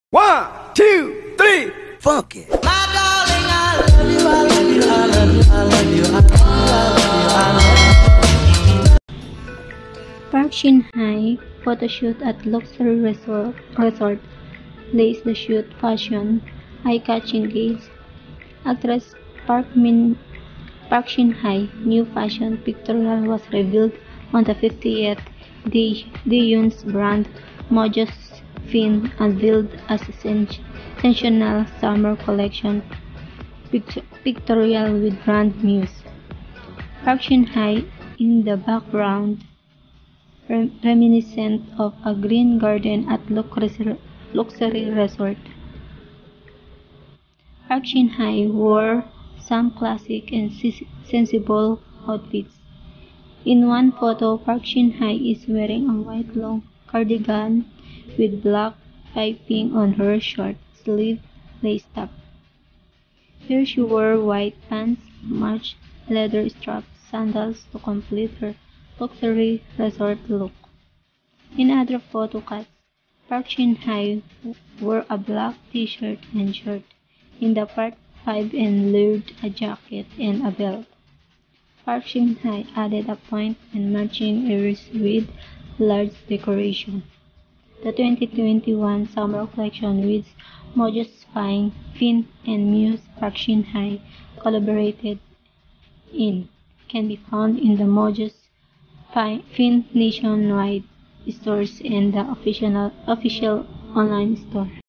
One, two, three, funk it. My darling, I love you, I love you, I love you, I love you, I love you, I love you, I love you. Park Shin-hye photoshoot at luxury resort lays the shoot fashion eye-catching gaze. Actress Park Shin-hye new fashion pictorial was revealed on the 50th. Daeun's brand Mojos Fin unveiled a sensational summer collection pictorial with brand muse. Park Shin-hye in the background, reminiscent of a green garden at luxury resort. Park Shin-hye wore some classic and sensible outfits. In one photo, Park Shin-hye is wearing a white long cardigan with black piping on her short sleeve lace top. Here she wore white pants, matched leather strapped sandals to complete her luxury resort look. In other photo cuts, Park Shin-hye wore a black t-shirt and shirt in the part 5 and layered a jacket and a belt. Park Shin-hye added a point and matching ears with large decoration. The 2021 summer collection with Mojos Fin and Muse Park Shin-hye collaborated in can be found in the Mojos Fin nationwide stores and the official online store.